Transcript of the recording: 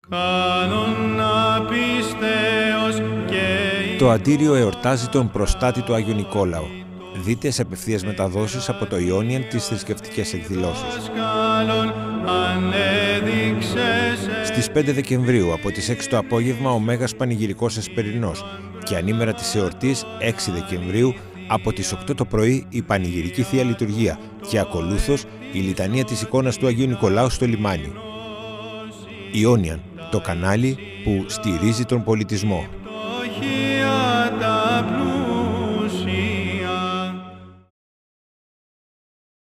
Το αντίριο εορτάζει τον προστάτη του Άγιου Νικόλαο. Δείτε σε απευθείας μεταδόσεις από το Ionian τις θρησκευτικές εκδηλώσεις. Στις 5 Δεκεμβρίου από τις 6 το απόγευμα ο Μέγας Πανηγυρικός Εσπερινός και ανήμερα της εορτής 6 Δεκεμβρίου από τις 8 το πρωί η Πανηγυρική Θεία Λειτουργία και ακολούθως η λιτανία της εικόνας του Αγίου Νικολάου στο λιμάνι. Ionian, το κανάλι που στηρίζει τον πολιτισμό.